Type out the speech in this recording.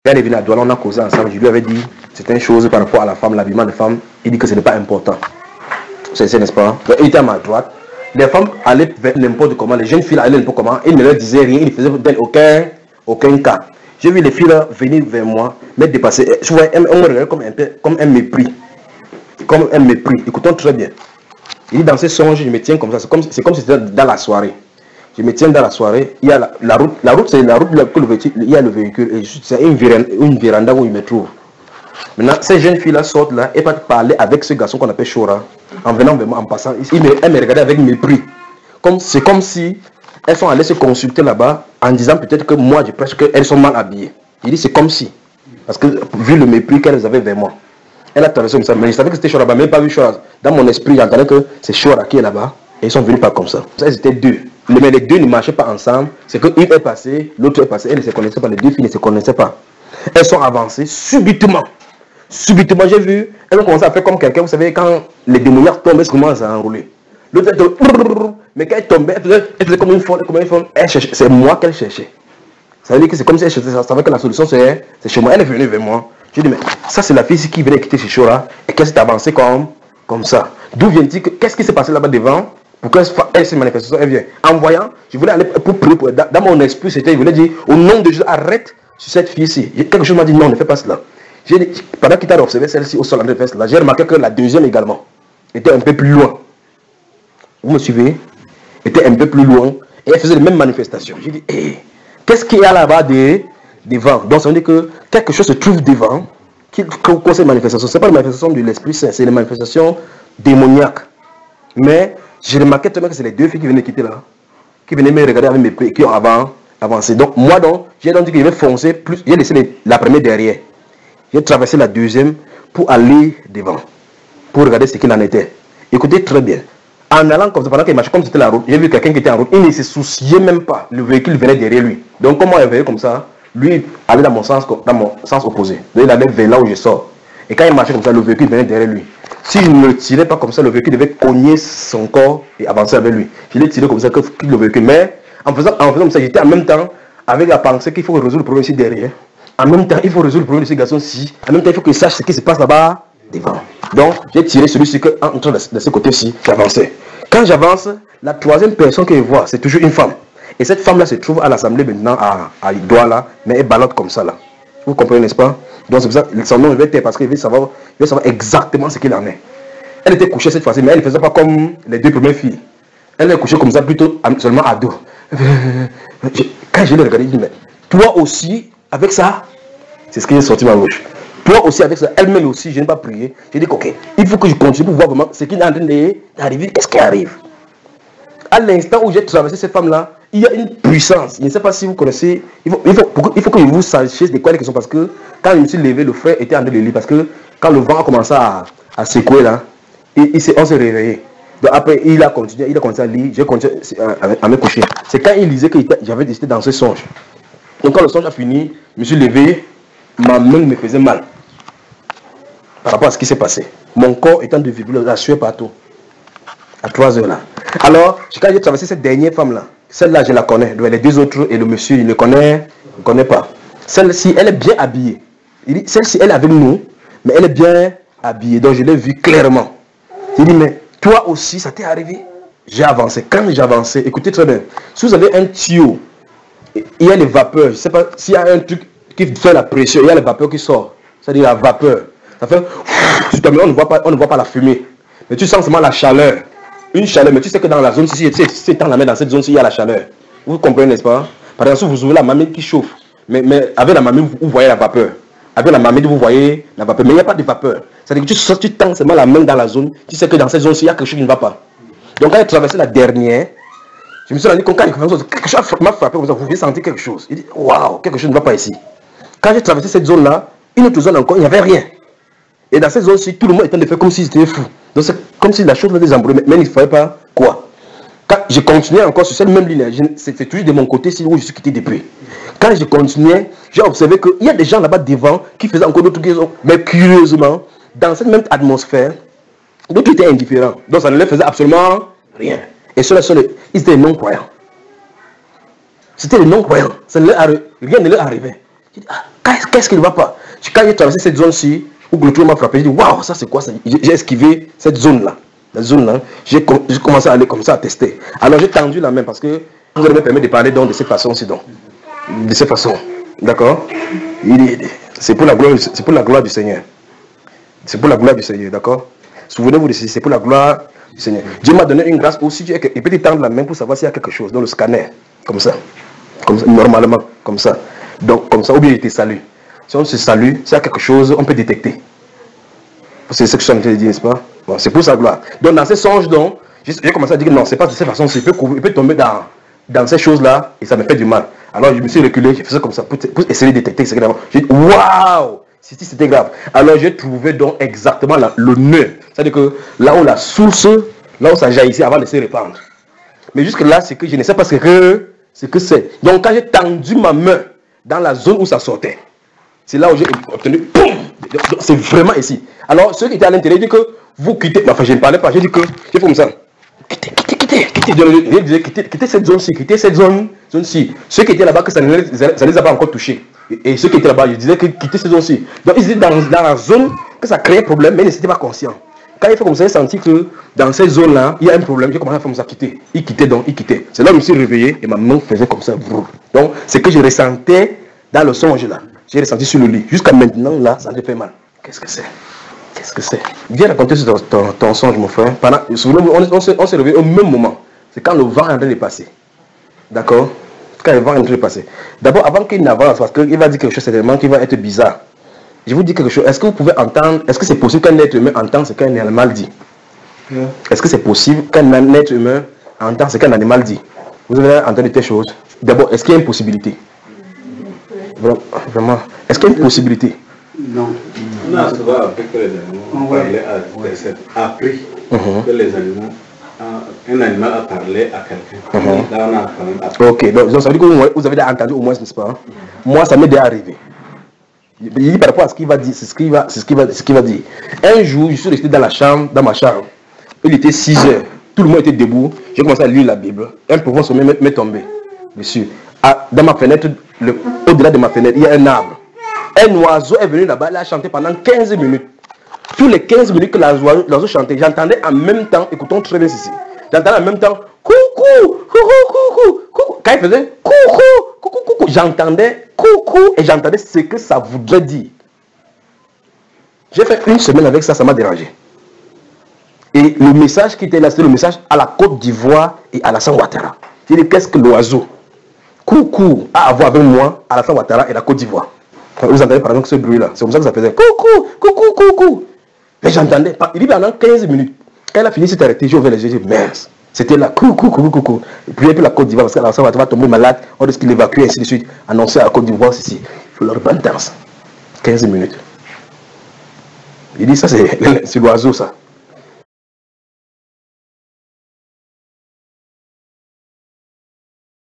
Quand elle est venue à Douala, on a causé ensemble. Je lui avais dit certaines choses par rapport à la femme, l'habillement de femme. Il dit que ce n'est pas important. C'est n'est-ce pas? Il était à ma droite. Les femmes allaient vers n'importe comment. Les jeunes filles allaient n'importe comment. Il ne leur disait rien. Il ne faisait d'elle aucun cas. J'ai vu les filles là venir vers moi, me dépasser. Je vois, elles me regardaient comme un mépris. Comme un mépris. Écoutons très bien. Il dit dans ces songes, je me tiens comme ça. C'est comme si c'était dans la soirée. Je me tiens dans la soirée. Il y a la route. La route, c'est la route que le véhicule. Il y a le véhicule. Et c'est une véranda où il me trouve. Maintenant, ces jeunes filles là sortent là et partent parler avec ce garçon qu'on appelle Chora. En venant vers moi, en passant, elles me regardaient avec mépris. C'est comme si elles sont allées se consulter là-bas en disant peut-être que moi je prêche qu'elles sont mal habillées. Il dit c'est comme si. Parce que vu le mépris qu'elles avaient vers moi. Elle a traversé comme ça. Mais je savais que c'était Chora, mais même pas vu Chora. Dans mon esprit, j'entendais que c'est Chora qui est là-bas. Et ils sont venus pas comme ça. Elles étaient deux. Mais les deux ne marchaient pas ensemble. C'est qu'une est passée, l'autre est passée. Elles ne se connaissaient pas. Les deux filles ne se connaissaient pas. Elles sont avancées subitement. Subitement, j'ai vu, elles ont commencé à faire comme quelqu'un, vous savez, quand les démoniaques tombent, elles commencent à enrouler. L'autre, mais quand elle tombait, elle faisait comme une forme, elle cherchait, c'est moi qu'elle cherchait. Ça veut dire que c'est comme si elle cherchait, ça savait que la solution c'est chez moi. Elle est venue vers moi. J'ai dit, mais ça c'est la fille qui venait quitter chez Chora et qu'elle s'est avancée comme ça. D'où vient-il, qu'est-ce qui s'est passé là-bas devant pour qu'elle se manifeste? Elle vient. En voyant, je voulais aller pour prier, dans mon esprit, c'était, je voulais dire, au nom de Jésus, arrête sur cette fille-ci. Quelque chose m'a dit, non, ne fais pas cela. Pendant qu'il t'a observé celle-ci au sol de fesse là, j'ai remarqué que la deuxième également était un peu plus loin. Vous me suivez? Était un peu plus loin et elle faisait les mêmes manifestations. J'ai dit, hey, qu'est-ce qu'il y a là-bas devant? Donc ça veut dire que quelque chose se trouve devant qui cause ces manifestations. Ce n'est pas une manifestation de l'Esprit Saint, c'est une manifestation démoniaque. Mais j'ai remarqué tellement que c'est les deux filles qui venaient quitter là, qui venaient me regarder avec mes pieds, qui ont avancé. Donc moi j'ai dit que je vais foncer plus, j'ai laissé la première derrière. J'ai traversé la deuxième pour aller devant, pour regarder ce qu'il en était. Écoutez très bien. En allant comme ça, pendant qu'il marchait comme c'était la route, j'ai vu quelqu'un qui était en route, il ne se souciait même pas. Le véhicule venait derrière lui. Donc comment il venait comme ça, lui allait dans mon sens opposé. Donc il allait vers là où je sors. Et quand il marchait comme ça, le véhicule venait derrière lui. Si je ne le tirais pas comme ça, le véhicule devait cogner son corps et avancer avec lui. Je l'ai tiré comme ça que le véhicule. Mais en faisant comme ça, j'étais en même temps avec la pensée qu'il faut résoudre le problème ici derrière. En même temps, il faut résoudre le problème de ces garçons-ci. En même temps, il faut qu'ils sachent ce qui se passe là-bas devant. Donc, j'ai tiré celui-ci entre de ce côté-ci, j'avançais. Quand j'avance, la troisième personne que je vois, c'est toujours une femme. Et cette femme-là se trouve à l'Assemblée maintenant, à Douala, mais elle ballotte comme ça là. Vous comprenez, n'est-ce pas? Donc, c'est pour ça que son nom, je vais taire parce qu'il veut savoir exactement ce qu'il en est. Elle était couchée cette fois-ci, mais elle ne faisait pas comme les deux premières filles. Elle est couchée comme ça, plutôt seulement à dos. Quand je l'ai regardé, je dis, mais toi aussi, avec ça, c'est ce qui est sorti de ma bouche. Toi aussi avec ça, elle-même aussi, je n'ai pas prié. J'ai dit ok, il faut que je continue pour voir vraiment ce qui est en train d'arriver. Qu'est-ce qui arrive? À l'instant où j'ai traversé cette femme-là, il y a une puissance. Je ne sais pas si vous connaissez. Il faut que vous sachiez de quoi les questions. Parce que quand je me suis levé, le frère était en train de lire. Parce que quand le vent a commencé à secouer là, on s'est réveillé. Donc après, il a continué à lire. J'ai continué à me coucher. C'est quand il lisait que j'avais décidé dans ce songe. Donc quand le songe a fini, je me suis levé, ma main me faisait mal par rapport à ce qui s'est passé. Mon corps étant de virgule, la sueur partout. À 3 heures là. Alors, quand j'ai traversé cette dernière femme-là, celle-là je la connais. Donc, les deux autres et le monsieur, il ne connaît pas. Celle-ci, elle est bien habillée. Celle-ci, elle est avec nous, mais elle est bien habillée. Donc je l'ai vue clairement. J'ai dit, mais toi aussi, ça t'est arrivé? J'ai avancé. Quand j'ai avancé, écoutez très bien. Si vous avez un tuyau, il y a les vapeurs. Je ne sais pas s'il y a un truc qui fait la pression, il y a les vapeurs qui sortent. C'est-à-dire la vapeur. Ça fait, on ne voit pas la fumée. Mais tu sens seulement la chaleur. Une chaleur, mais tu sais que dans la zone, si tu étends la main dans cette zone, il y a la chaleur. Vous comprenez, n'est-ce pas? Par exemple, si vous ouvrez la mamie qui chauffe, mais avec la mamie, vous voyez la vapeur. Avec la mamie, vous voyez la vapeur. Mais il n'y a pas de vapeur. C'est-à-dire que tu tends seulement la main dans la zone, tu sais que dans cette zone-ci, il y a quelque chose qui ne va pas. Donc quand j'ai traversé la dernière, je me suis rendu compte quelque chose m'a frappé, vous avez senti quelque chose. Il dit, waouh, quelque chose ne va pas ici. Quand j'ai traversé cette zone-là, une autre zone encore, il n'y avait rien. Et dans cette zone-ci, tout le monde était en train de faire comme si c'était fou. Donc c'est comme si la chose me désembrouillait, mais il ne fallait pas quoi. Quand je continuais encore sur cette même ligne, c'est toujours de mon côté où je suis quitté depuis. Quand je continuais, j'ai observé qu'il y a des gens là-bas devant qui faisaient encore d'autres choses. Mais curieusement, dans cette même atmosphère, d'autres étaient indifférents. Donc ça ne leur faisait absolument rien. Et ceux-là, ils étaient non-croyants. C'était les non-croyants. Rien ne leur arrivait. Je dis, ah, qu'est-ce qui ne va pas? Quand j'ai traversé cette zone-ci, où le truc m'a frappé, je dis, waouh, ça c'est quoi ça? J'ai esquivé cette zone-là. La zone-là, j'ai commencé à aller comme ça, à tester. Alors j'ai tendu la main parce que vous allez me permettre de parler donc de cette façon-ci, donc. De cette façon. D'accord? C'est pour la gloire du Seigneur. C'est pour la gloire du Seigneur, d'accord? Souvenez-vous de ceci, c'est pour la gloire du Seigneur. Dieu m'a donné une grâce aussi, il peut tendre la main pour savoir s'il y a quelque chose dans le scanner. Comme ça, normalement, comme ça. Donc, comme ça, ou bien il te salue. Si on se salue, s'il y a quelque chose, on peut détecter. C'est ce que je suis en train de dire, n'est-ce pas? Bon, c'est pour sa gloire. Donc, dans ces songes, donc, j'ai commencé à dire que non, c'est pas de cette façon, il peut tomber dans ces choses-là et ça me fait du mal. Alors, je me suis reculé, je faisais comme ça pour essayer de détecter ce que j'ai dit, waouh! Si c'était grave. Alors, j'ai trouvé donc exactement le nœud. C'est-à-dire que là où la source, là où ça jaillissait avant de se répandre. Mais jusque-là, c'est que je ne sais pas ce que c'est. Donc, quand j'ai tendu ma main dans la zone où ça sortait, c'est là où j'ai obtenu, boum! C'est vraiment ici. Alors, ceux qui étaient à l'intérieur, disent que vous quittez, enfin, je ne parlais pas, j'ai dit que, j'ai fait comme ça. Quittez cette zone-ci, quittez cette zone-ci. Ceux qui étaient là-bas, que ça ne les a pas encore touchés. Et ceux qui étaient là-bas, je disais que quittez cette zone-ci. Donc, ils étaient dans la zone que ça créait problème, mais ils n'étaient pas conscients. Quand il fait comme ça, j'ai senti que dans cette zone-là, il y a un problème. J'ai commencé à faire comme ça, quitter. Il quittait donc, il quittait. C'est là où je me suis réveillé et ma main faisait comme ça. Donc, c'est que je ressentais dans le songe là. J'ai ressenti sur le lit. Jusqu'à maintenant, là, ça me fait mal. Qu'est-ce que c'est? Qu'est-ce que c'est? Viens raconter ton songe, mon frère. Souvenez-vous, on s'est réveillé au même moment. C'est quand le vent est en train de passer. D'accord? Quand le vent est en train de passer. D'abord, avant qu'il n'avance, parce qu'il va dire quelque chose certainement qui va être bizarre. Je vous dis quelque chose. Est-ce que vous pouvez entendre, est-ce que c'est possible qu'un être humain entende ce qu'un animal dit? Est-ce que c'est possible qu'un être humain entende ce qu'un animal dit? Vous avez entendu telle chose? D'abord, est-ce qu'il y a une possibilité? Vraiment. Est-ce qu'il y a une possibilité? Non. On a souvent appris que les animaux parlaient appris que les animaux, un animal a parlé à quelqu'un. Là, on a quand même appris. Ok, donc ça veut dire que vous avez entendu au moins, n'est-ce pas? Moi, ça m'est déjà arrivé. Il dit par rapport à ce qu'il va dire, c'est ce qu'il va dire. Un jour, je suis resté dans ma chambre. Il était 6 heures. Tout le monde était debout. J'ai commencé à lire la Bible. Un pauvre sommet m'est tombé dessus. Dans ma fenêtre, au-delà de ma fenêtre, il y a un arbre. Un oiseau est venu là-bas, il a chanté pendant 15 minutes. Tous les 15 minutes que l'oiseau chantait, j'entendais en même temps, écoutons très bien ceci. J'entendais en même temps, coucou, coucou, coucou, coucou. Quand il faisait coucou, coucou, coucou, j'entendais coucou et j'entendais ce que ça voudrait dire. J'ai fait une semaine avec ça, ça m'a dérangé. Et le message qui était là, c'était le message à la Côte d'Ivoire et à Alassane Ouattara. J'ai dit, qu'est-ce que l'oiseau coucou a à voir avec moi, Alassane Ouattara et la Côte d'Ivoire? Vous entendez par exemple ce bruit-là, c'est comme ça que ça faisait coucou, coucou, coucou. Mais j'entendais pas, il dit pendant 15 minutes. Quand elle a fini, s'est arrêtée, j'ai ouvert les yeux, j'ai dit, mince. C'était là, coucou, coucou, coucou. Et puis la Côte d'Ivoire, parce qu'Alassane Ouattara va tomber malade, on risque qu'il l'évacue, ainsi de suite. Annoncer à la Côte d'Ivoire, ceci. Il faut leur repentance. 15 minutes. Il dit, ça c'est l'oiseau, ça.